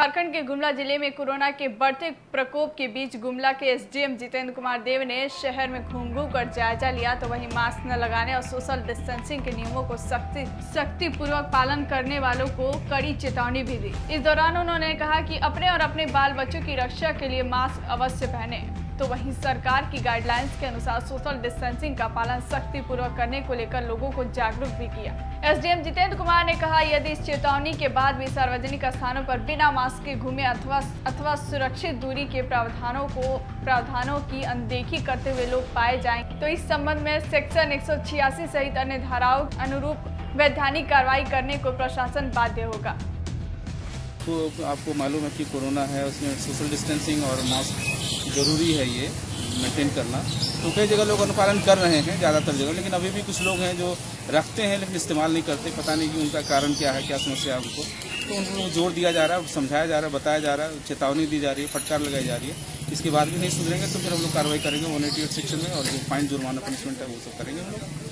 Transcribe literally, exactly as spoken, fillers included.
झारखंड के गुमला जिले में कोरोना के बढ़ते प्रकोप के बीच गुमला के एसडीएम जितेंद्र कुमार देव ने शहर में घूम घूम कर जायजा लिया तो वहीं मास्क न लगाने और सोशल डिस्टेंसिंग के नियमों को सख्ती सख्ती पूर्वक पालन करने वालों को कड़ी चेतावनी भी दी। इस दौरान उन्होंने कहा कि अपने और अपने बाल बच्चों की रक्षा के लिए मास्क अवश्य पहने, तो वहीं सरकार की गाइडलाइंस के अनुसार सोशल डिस्टेंसिंग का पालन सख्ती पूर्वक करने को लेकर लोगों को जागरूक भी किया। एसडीएम जितेंद्र कुमार ने कहा, यदि इस चेतावनी के बाद भी सार्वजनिक स्थानों पर बिना मास्क के घूमे अथवा अथवा सुरक्षित दूरी के प्रावधानों को प्रावधानों की अनदेखी करते हुए लोग पाए जाएं, तो इस संबंध में सेक्शन एक सौ छियासी सहित अन्य धाराओं अनुरूप वैधानिक कार्रवाई करने को प्रशासन बाध्य होगा। तो आपको मालूम है कि कोरोना है, उसमें सोशल डिस्टेंसिंग और मास्क ज़रूरी है ये मेंटेन करना। तो कई जगह लोग अनुपालन कर रहे हैं, ज़्यादातर जगह, लेकिन अभी भी कुछ लोग हैं जो रखते हैं लेकिन इस्तेमाल नहीं करते। पता नहीं कि उनका कारण क्या है, क्या समस्या है उनको। तो उनको जोर दिया जा रहा है, समझाया जा रहा है, बताया जा रहा है, चेतावनी दी जा रही है, फटकार लगाई जा रही है। इसके बाद भी नहीं सुधरेंगे तो फिर हम लोग कार्रवाई करेंगे वन एटी एट सेक्शन में, और जो फाइन जुर्माना पनिशमेंट है वो सब करेंगे हम लोग।